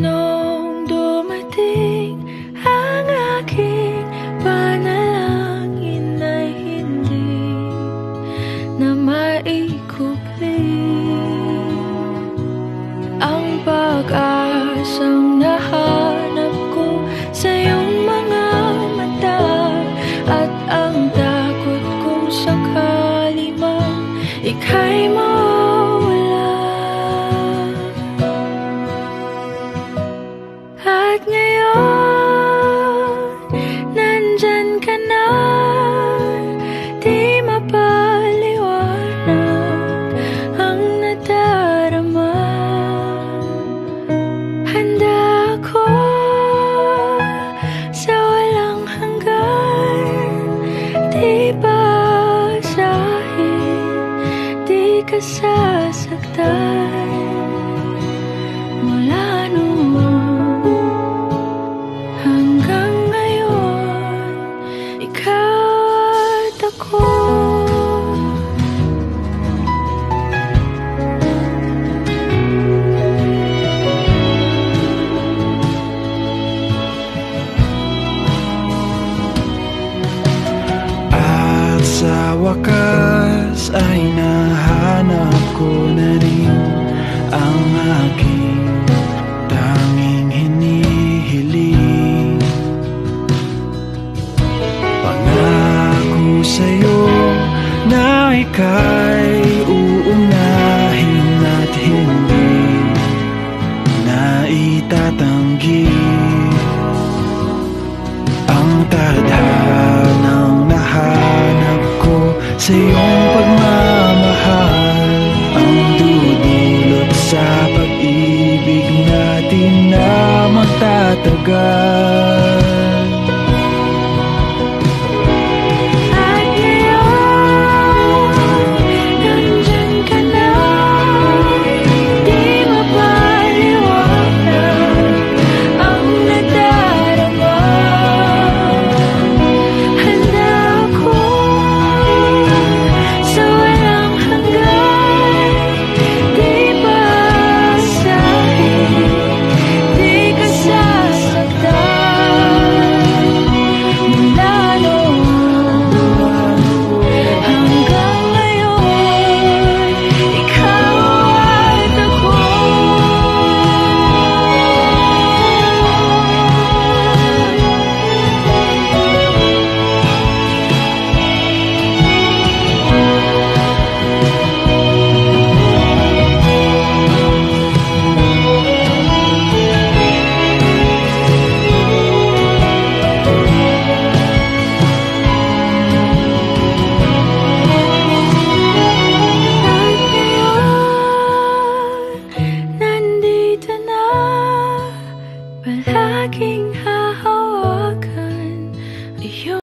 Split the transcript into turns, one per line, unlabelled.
Nung dumating ang aking panalangin ay hindi na maikupli ang pag-asang nahanap ko sa iyong mga mata, at ang takot kung sakali man ika'y mawala. At ngayon, nandyan ka na, di mapaliwanag ang nadarama. Handa ako sa walang hanggan, di basahin, di ka sasaktan. Mula noon hanggang ngayon, ikaw at ako.
At sa wakas ay nahanap ko na rin ang aking tanging hinihiling. Pangako sa'yo na ika'y uunahin at hindi na itatanggi ang tadhanang nahanap ko sa iyong pagmamahal, ang dudulot sa pag-ibig natin na magtatagal.